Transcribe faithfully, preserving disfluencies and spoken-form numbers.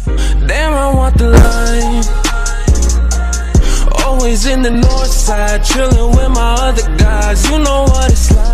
Damn, I want the life. Always in the north side, chillin' with my other guys. You know what it's like.